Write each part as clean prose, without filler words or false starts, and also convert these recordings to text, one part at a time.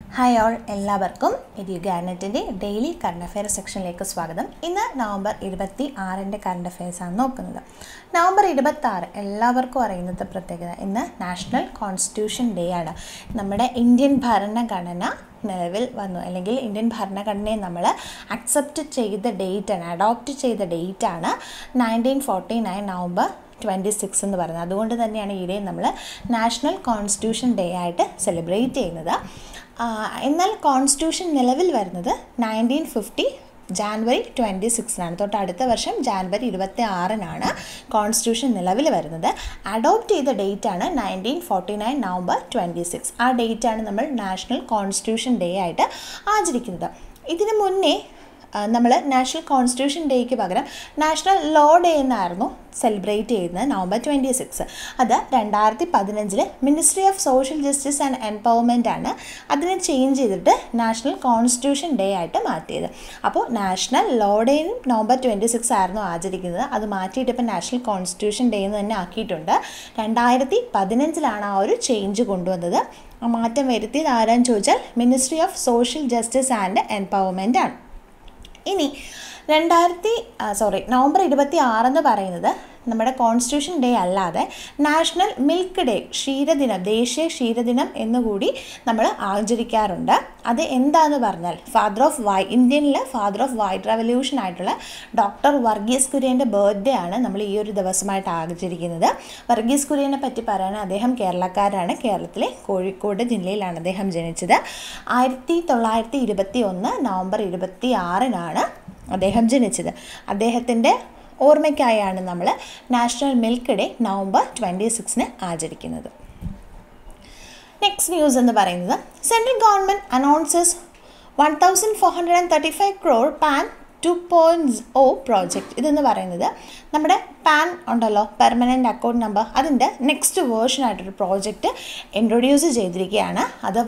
Hi all, എല്ലാവർക്കും എഡ്യൂഗാനറ്റിൻ്റെ daily current affair സെക്ഷനിലേക്ക് സ്വാഗതം. ഇന്ന് നവംബർ 26 കറണ്ട് അഫെയർസാണ് നോക്കുന്നത്. നവംബർ 26 എല്ലാവർക്കും അറിയുന്നത് പ്രത്യേകത, ഇന്ന് നാഷണൽ കോൺസ്റ്റിറ്റ്യൂഷൻ ഡേ ആണ്. നമ്മുടെ ഇന്ത്യൻ ഭരണഘടന നിലവിൽ വന്നു, അല്ലെങ്കിൽ ഇന്ത്യൻ ഭരണഘടനയെ നമ്മൾ അക്സെപ്റ്റ് ചെയ്ത ഡേറ്റാണ്, അഡോപ്റ്റ് ചെയ്ത ഡേറ്റാണ് 1949 നവംബർ 26 എന്ന് പറയുന്നത്. അതുകൊണ്ട് തന്നെയാണ് ഈ ഡേ നമ്മൾ നാഷണൽ കോൺസ്റ്റിറ്റ്യൂഷൻ ഡേ ആയിട്ട് സെലിബ്രേറ്റ് ചെയ്യുന്നത്. എന്നാൽ കോൺസ്റ്റിറ്റ്യൂഷൻ നിലവിൽ വരുന്നത് 1950 ജാനുവരി 26 തൊട്ട് അടുത്ത വർഷം ജാനുവരി 26 കോൺസ്റ്റിറ്റ്യൂഷൻ നിലവിൽ വരുന്നത്. അഡോപ്റ്റ് ചെയ്ത ഡേറ്റാണ് 1949 നവംബർ 26. ആ ഡേറ്റാണ് നമ്മൾ നാഷണൽ കോൺസ്റ്റിറ്റ്യൂഷൻ ഡേ ആയിട്ട് ആചരിക്കുന്നത്. ഇതിനു മുന്നേ നമ്മൾ നാഷണൽ കോൺസ്റ്റിറ്റ്യൂഷൻ ഡേക്ക് പകരം നാഷണൽ ലോ ഡേ എന്നായിരുന്നു സെലിബ്രേറ്റ് ചെയ്യുന്നത് നവംബർ 26. അത് 2015 ministry of social justice and empowerment ആണ് അതിനെ ചേഞ്ച് ചെയ്തിട്ട് നാഷണൽ കോൺസ്റ്റിറ്റ്യൂഷൻ ഡേ ആയിട്ട് മാറ്റിയത്. അപ്പോൾ നാഷണൽ ലോ ഡേയും നവംബർ 26 ആയിരുന്നു ആചരിക്കുന്നത്. അത് മാറ്റിയിട്ട് ഇപ്പോൾ നാഷണൽ കോൺസ്റ്റിറ്റ്യൂഷൻ ഡേ എന്ന് തന്നെ ആക്കിയിട്ടുണ്ട്. 2015 ആ ഒരു ചേഞ്ച് കൊണ്ടുവന്നത്. ആ മാറ്റം വരുത്തിയത് ആരാന്ന് ചോദിച്ചാൽ ministry of social justice and empowerment ആണ്. ഇനി നവംബർ 26 എന്ന് പറയുന്നത് നമ്മുടെ കോൺസ്റ്റിറ്റ്യൂഷൻ ഡേ അല്ലാതെ നാഷണൽ മിൽക്ക് ഡേ, ക്ഷീരദിനം, ദേശീയ ക്ഷീരദിനം എന്നുകൂടി നമ്മൾ ആചരിക്കാറുണ്ട്. അത് എന്താണെന്ന് പറഞ്ഞാൽ ഇന്ത്യനിലെ ഫാദർ ഓഫ് വൈറ്റ് റവല്യൂഷൻ ആയിട്ടുള്ള ഡോക്ടർ വർഗീസ് കുര്യൻ്റെ ബർത്ത്ഡേ ആണ് നമ്മൾ ഈ ഒരു ദിവസമായിട്ട് ആചരിക്കുന്നത്. വർഗീസ് കുര്യനെ പറ്റി പറയുകയാണെങ്കിൽ അദ്ദേഹം കേരളക്കാരാണ്. കേരളത്തിലെ കോഴിക്കോട് ജില്ലയിലാണ് അദ്ദേഹം ജനിച്ചത്. 1921 നവംബർ 26 അദ്ദേഹം ജനിച്ചത്. അദ്ദേഹത്തിൻ്റെ ഓർമ്മയ്ക്കായാണ് നമ്മൾ നാഷണൽ മിൽക്ക് ഡേ നവംബർ 26 ആചരിക്കുന്നത്. നെക്സ്റ്റ് ന്യൂസ് എന്ന് പറയുന്നത്, central government announces 1435 crore PAN 2.0 project. ഇതെന്ന് പറയുന്നത് നമ്മുടെ പാൻ ഉണ്ടല്ലോ, പെർമനൻ്റ് അക്കൗണ്ട് നമ്പർ, അതിൻ്റെ നെക്സ്റ്റ് വേർഷനായിട്ടൊരു പ്രോജക്റ്റ് ഇൻട്രൊഡ്യൂസ് ചെയ്തിരിക്കുകയാണ്. അത്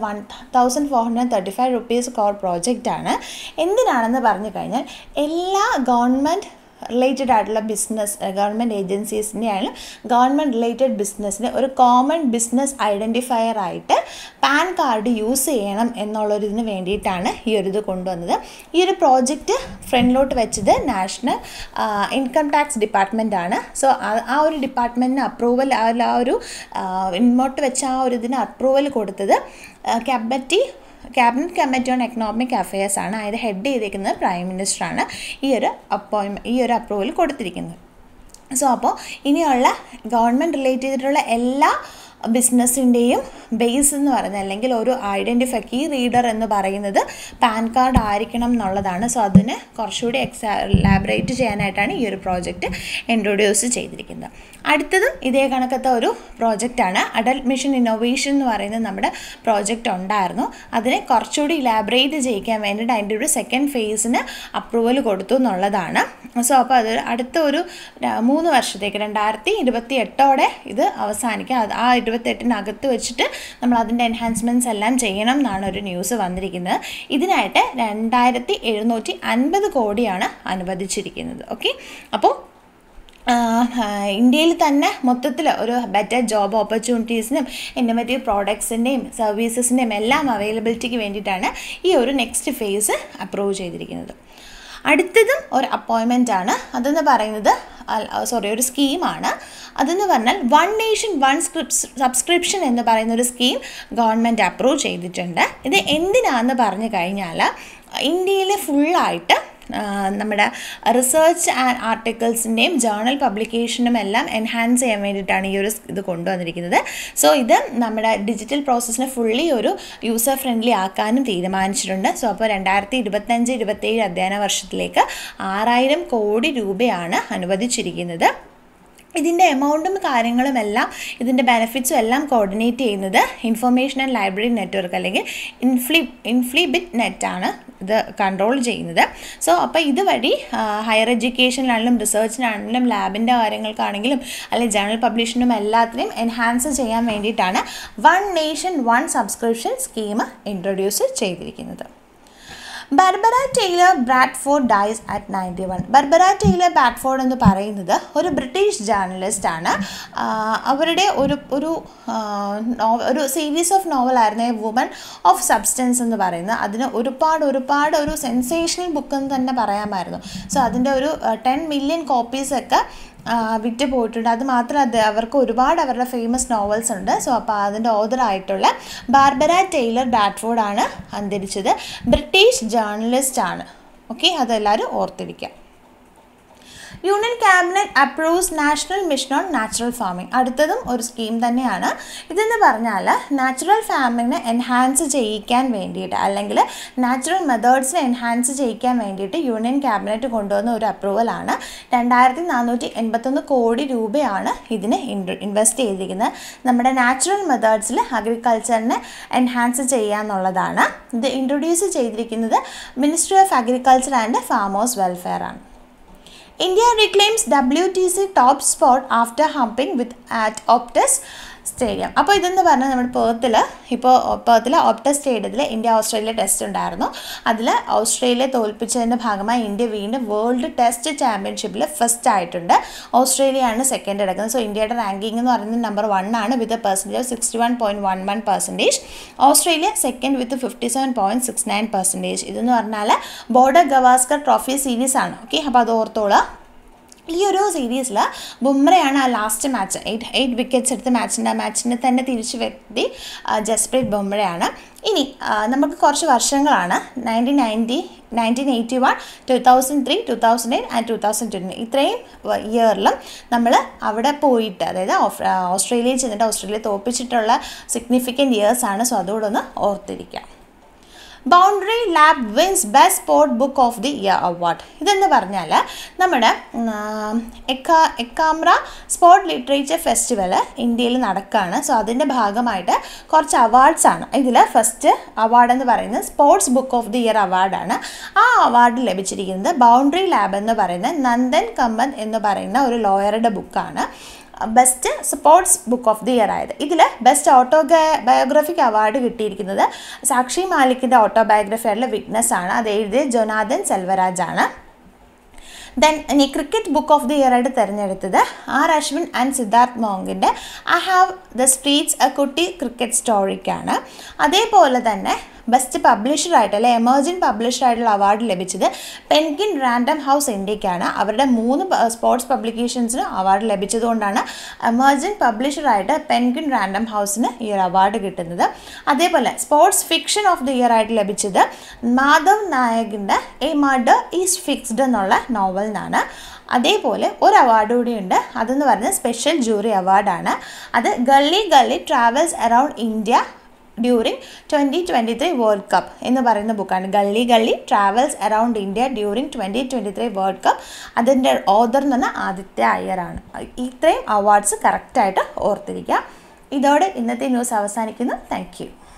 1435 rupees crore പ്രോജക്റ്റാണ്. എന്തിനാണെന്ന് പറഞ്ഞു കഴിഞ്ഞാൽ എല്ലാ ഗവൺമെൻറ് റിലേറ്റഡ് ആയിട്ടുള്ള ബിസിനസ്, ഗവൺമെൻറ് ഏജൻസീസിൻ്റെ ആയാലും ഗവൺമെൻറ് റിലേറ്റഡ് ബിസിനസ്സിന് ഒരു കോമൺ ബിസിനസ് ഐഡൻറ്റിഫയർ ആയിട്ട് പാൻ കാർഡ് യൂസ് ചെയ്യണം എന്നുള്ളൊരിതിന് വേണ്ടിയിട്ടാണ് ഈ ഒരു ഇത് കൊണ്ടുവന്നത്. ഈ ഒരു പ്രോജക്റ്റ് ഫ്രണ്ടിലോട്ട് വെച്ചത് നാഷണൽ ഇൻകം ടാക്സ് ഡിപ്പാർട്ട്മെൻ്റ് ആണ്. സോ ആ ഒരു ഡിപ്പാർട്ട്മെൻറ്റിന് അപ്രൂവൽ, ആ ഒരു ഇങ്ങോട്ട് വെച്ച ആ ഒരു ഇതിന് അപ്രൂവൽ കൊടുത്തത് cabinet committee on economic affairs ആണ്. അതിൽ ഹെഡ് ചെയ്തിരിക്കുന്നത് പ്രൈം മിനിസ്റ്ററാണ് ഈ ഒരു അപ്രൂവൽ കൊടുത്തിരിക്കുന്നത്. സോ അപ്പോൾ ഇനിയുള്ള ഗവൺമെൻറ് റിലേറ്റ് ചെയ്തിട്ടുള്ള എല്ലാ ബിസിനസ്സിൻ്റെയും ബേസ് എന്ന് പറയുന്നത്, അല്ലെങ്കിൽ ഒരു കീ റീഡർ എന്ന് പറയുന്നത് പാൻ കാർഡ് ആയിരിക്കണം എന്നുള്ളതാണ്. സോ അതിന് കുറച്ചുകൂടി എലാബറേറ്റ് ചെയ്യാനായിട്ടാണ് ഈ ഒരു പ്രോജക്റ്റ് ഇൻട്രൊഡ്യൂസ് ചെയ്തിരിക്കുന്നത്. അടുത്തതും ഇതേ കണക്കത്തെ ഒരു പ്രോജക്റ്റാണ്. അഡൽട്ട് മിഷൻ ഇന്നോവേഷൻ എന്ന് പറയുന്നത് നമ്മുടെ പ്രോജക്റ്റ് ഉണ്ടായിരുന്നു. അതിനെ കുറച്ചുകൂടി ഇലാബറേറ്റ് ചെയ്യിക്കാൻ വേണ്ടിയിട്ട് അതിൻ്റെ ഒരു സെക്കൻഡ് ഫേസിന് അപ്രൂവൽ കൊടുത്തു എന്നുള്ളതാണ്. സോ അപ്പോൾ അത് അടുത്ത ഒരു 3 വർഷത്തേക്ക് 2028 ഇത് അവസാനിക്കുക. ആ 28 വെച്ചിട്ട് നമ്മൾ അതിൻ്റെ എൻഹാൻസ്മെൻറ്റ്സ് എല്ലാം ചെയ്യണം എന്നാണ് ഒരു ന്യൂസ് വന്നിരിക്കുന്നത്. ഇതിനായിട്ട് 2750 കോടിയാണ് അനുവദിച്ചിരിക്കുന്നത്. ഓക്കെ, അപ്പോൾ ഇന്ത്യയിൽ തന്നെ മൊത്തത്തിൽ ഒരു ബെറ്റർ ജോബ് ഓപ്പർച്യൂണിറ്റീസിനും ഇന്നോവേറ്റീവ് പ്രോഡക്ട്സിൻ്റെയും സർവീസസിൻ്റെയും എല്ലാം അവൈലബിലിറ്റിക്ക് വേണ്ടിയിട്ടാണ് ഈ ഒരു നെക്സ്റ്റ് ഫേസ് അപ്രൂവ് ചെയ്തിരിക്കുന്നത്. അടുത്തതും ഒരു അപ്പോയിൻമെൻ്റ് ആണ്. അതെന്ന് പറയുന്നത് ഒരു സ്കീമാണ്. അതെന്ന് പറഞ്ഞാൽ 1 Nation 1 സബ്സ്ക്രിപ്ഷൻ എന്ന് പറയുന്നൊരു സ്കീം ഗവൺമെൻറ് അപ്രൂവ് ചെയ്തിട്ടുണ്ട്. ഇത് എന്തിനാണെന്ന് പറഞ്ഞു കഴിഞ്ഞാൽ ഇന്ത്യയിൽ ഫുള്ളായിട്ട് നമ്മുടെ റിസർച്ച് ആൻഡ് ആർട്ടിക്കിൾസിൻ്റെയും ജേർണൽ പബ്ലിക്കേഷനും എല്ലാം എൻഹാൻസ് ചെയ്യാൻ വേണ്ടിയിട്ടാണ് ഈ ഒരു ഇത് കൊണ്ടുവന്നിരിക്കുന്നത്. സോ ഇത് നമ്മുടെ ഡിജിറ്റൽ പ്രോസസ്സിനെ ഫുള്ളി ഒരു യൂസർ ഫ്രണ്ട്ലി ആക്കാനും തീരുമാനിച്ചിട്ടുണ്ട്. സോ അപ്പോൾ 2025-27 അധ്യയന വർഷത്തിലേക്ക് 6000 കോടി രൂപയാണ് അനുവദിച്ചിരിക്കുന്നത്. ഇതിൻ്റെ എമൗണ്ടും കാര്യങ്ങളും എല്ലാം, ഇതിൻ്റെ ബെനിഫിറ്റ്സും എല്ലാം കോർഡിനേറ്റ് ചെയ്യുന്നത് ഇൻഫർമേഷൻ ആൻഡ് ലൈബ്രറി നെറ്റ്വർക്ക്, അല്ലെങ്കിൽ ഇൻഫ്ലിബിറ്റ് നെറ്റാണ് ഇത് കൺട്രോൾ ചെയ്യുന്നത്. സോ അപ്പോൾ ഇതുവഴി ഹയർ എഡ്യൂക്കേഷനിലാണെങ്കിലും റിസർച്ചിനാണെങ്കിലും ലാബിൻ്റെ കാര്യങ്ങൾക്കാണെങ്കിലും അല്ലെങ്കിൽ ജേർണൽ പബ്ലിഷിനും എല്ലാത്തിനെയും എൻഹാൻസ് ചെയ്യാൻ വേണ്ടിയിട്ടാണ് 1 Nation 1 സബ്സ്ക്രിപ്ഷൻ സ്കീം ഇൻട്രൊഡ്യൂസ് ചെയ്തിരിക്കുന്നത്. Barbara Taylor Bradford dies at 91. Barbara Taylor Bradford എന്ന് പറയുന്നത് ഒരു ബ്രിട്ടീഷ് ജേർണലിസ്റ്റാണ്. അവരുടെ ഒരു സീരീസ് ഓഫ് നോവലായിരുന്നു എ വുമൺ ഓഫ് സബ്സ്റ്റൻസ് എന്ന് പറയുന്നത്. അതിന് ഒരുപാട് ഒരു സെൻസേഷണൽ ബുക്ക് എന്ന് തന്നെ പറയാമായിരുന്നു. സോ അതിൻ്റെ ഒരു 10 മില്യൺ കോപ്പീസൊക്കെ വിറ്റ് പോയിട്ടുണ്ട്. അത് മാത്രമല്ല അവർക്ക് ഒരുപാട് അവരുടെ ഫേമസ് നോവൽസ് ഉണ്ട്. സോ അപ്പോൾ അതിൻ്റെ ഓതറായിട്ടുള്ള ബാർബറ ടെയ്ലർ ബ്രാഡ്ഫോർഡാണ് അന്തരിച്ചത്. ബ്രിട്ടീഷ് ജേർണലിസ്റ്റ് ആണ്. ഓക്കെ, അതെല്ലാവരും ഓർത്തിരിക്കുക. Union cabinet approves national mission on natural farming. അടുത്തതും ഒരു സ്കീം തന്നെയാണ്. ഇതെന്ന് പറഞ്ഞാൽ നാച്ചുറൽ ഫാമിങ്ങിനെ എൻഹാൻസ് ചെയ്യിക്കാൻ വേണ്ടിയിട്ട്, അല്ലെങ്കിൽ നാച്ചുറൽ മെത്തേഡ്സിനെ എൻഹാൻസ് ചെയ്യിക്കാൻ വേണ്ടിയിട്ട് യൂണിയൻ ക്യാബിനറ്റ് കൊണ്ടുവന്ന ഒരു അപ്രൂവലാണ്. 2481 കോടി രൂപയാണ് ഇതിന് ഇൻവെസ്റ്റ് ചെയ്തിരിക്കുന്നത്. നമ്മുടെ നാച്ചുറൽ മെത്തേഡ്സിൽ അഗ്രികൾച്ചറിനെ എൻഹാൻസ് ചെയ്യാന്നുള്ളതാണ്. ഇത് ഇൻട്രൊഡ്യൂസ് ചെയ്തിരിക്കുന്നത് ministry of agriculture and farmers welfare ആണ്. India reclaims WTC top spot after humping with at Optus stadium. അപ്പോൾ ഇതെന്ന് പറഞ്ഞാൽ നമ്മുടെ പേർത്തിൽ ഓപ്റ്റസ് സ്റ്റേഡിയത്തിൽ ഇന്ത്യ ഓസ്ട്രേലിയ ടെസ്റ്റ് ഉണ്ടായിരുന്നു. അതിൽ ഓസ്ട്രേലിയ തോൽപ്പിച്ചതിൻ്റെ ഭാഗമായി ഇന്ത്യ വീണ്ടും വേൾഡ് ടെസ്റ്റ് ചാമ്പ്യൻഷിപ്പിൽ ഫസ്റ്റ് ആയിട്ടുണ്ട്. ഓസ്ട്രേലിയയാണ് സെക്കൻഡ് എടുക്കുന്നത്. സോ ഇന്ത്യയുടെ റാങ്കിങ് എന്ന് പറയുന്നത് നമ്പർ 1 ആണ് with a percentage of 61.11%. Australia second with 57.69%. ഇതെന്ന് പറഞ്ഞാൽ ബോർഡർ ഗവാസ്കർ ട്രോഫി സീരീസ് ആണ്. ഓക്കെ, അപ്പോൾ അത് ഓർത്തോളാം. ഈ ഒരു സീരീസിൽ ബുംറയാണ് ആ ലാസ്റ്റ് മാച്ച് 8 വിക്കറ്റ്സ് എടുത്ത മാച്ചിനെ തന്നെ തിരിച്ചു വരുത്തി ജസ്പ്രീത് ബുംറയാണ്. ഇനി നമുക്ക് കുറച്ച് വർഷങ്ങളാണ് 1981, 2003, 2008 ആൻഡ് 2020. ഇത്രയും ഇയറിലും നമ്മൾ അവിടെ പോയിട്ട്, അതായത് ഓസ്ട്രേലിയയിൽ ചെന്നിട്ട് ഓസ്ട്രേലിയ തോൽപ്പിച്ചിട്ടുള്ള സിഗ്നിഫിക്കൻറ്റ് ഇയേഴ്സാണ്. സോ അതുകൂടെ ഒന്ന് ഓർത്തിരിക്കാം. Boundary lab wins best sport book of the year award. ഇതെന്ന് പറഞ്ഞാൽ നമ്മുടെ എക്കാമ്ര സ്പോർട്ട് ലിറ്ററേച്ചർ ഫെസ്റ്റിവൽ ഇന്ത്യയിൽ നടക്കുകയാണ്. സോ അതിൻ്റെ ഭാഗമായിട്ട് കുറച്ച് അവാർഡ്സാണ്. ഇതിൽ ഫസ്റ്റ് അവാർഡ് എന്ന് പറയുന്നത് sports book of the year അവാർഡാണ്. ആ അവാർഡ് ലഭിച്ചിരിക്കുന്നത് ബൗണ്ടറി ലാബ് എന്ന് പറയുന്ന നന്ദൻ കമ്മത്ത് എന്ന് പറയുന്ന ഒരു ലോയറുടെ ബുക്കാണ് best sports book of the year ആയത്. ഇതിൽ ബെസ്റ്റ് ബയോഗ്രഫിക് അവാർഡ് കിട്ടിയിരിക്കുന്നത് സാക്ഷി മാലിക്കിൻ്റെ ഓട്ടോബയോഗ്രഫി ആയിട്ടുള്ള വിറ്റ്നസ് ആണ്. അത് എഴുതിയത് ജൊനാഥൻ സെൽവരാജ് ആണ്. ദെൻ ഇനി cricket book of the year ആയിട്ട് തിരഞ്ഞെടുത്തത് ആർ അശ്വിൻ ആൻഡ് സിദ്ധാർത്ഥ് മോങ്കിൻ്റെ I have the streets a kutti cricket സ്റ്റോറിക്കാണ്. അതേപോലെ തന്നെ ബെസ്റ്റ് പബ്ലിഷറായിട്ട് അല്ലെ എമർജിംഗ് പബ്ലിഷറായിട്ടുള്ള അവാർഡ് ലഭിച്ചത് പെൻഗ്വിൻ റാൻഡം ഹൗസ് ഇന്ത്യക്കാണ്. അവരുടെ 3 സ്പോർട്സ് പബ്ലിക്കേഷൻസിന് അവാർഡ് ലഭിച്ചതുകൊണ്ടാണ് എമർജിംഗ് പബ്ലിഷറായിട്ട് പെൻഗ്വിൻ റാൻഡം ഹൗസിന് ഈ ഒരു അവാർഡ് കിട്ടുന്നത്. അതേപോലെ sports fiction of the year ആയിട്ട് ലഭിച്ചത് മാധവ് നായകിൻ്റെ എ മർഡർ ഈസ് ഫിക്സ്ഡ് എന്നുള്ള നോവലിനാണ്. അതേപോലെ ഒരു അവാർഡ് കൂടിയുണ്ട്. അതെന്ന് പറയുന്നത് സ്പെഷ്യൽ ജൂറി അവാർഡാണ്. അത് gully gully travels around India during 2023 world cup എന്ന് പറയുന്ന ബുക്കാണ്. Gully gully travels around India during 2023 world cup. അതിൻ്റെ ഓതർ എന്ന് പറഞ്ഞാൽ ആദിത്യ അയ്യറാണ്. ഇത്രയും അവാർഡ്സ് കറക്റ്റായിട്ട് ഓർത്തിരിക്കുക. ഇതോടെ ഇന്നത്തെ ന്യൂസ് അവസാനിക്കുന്നു. Thank U.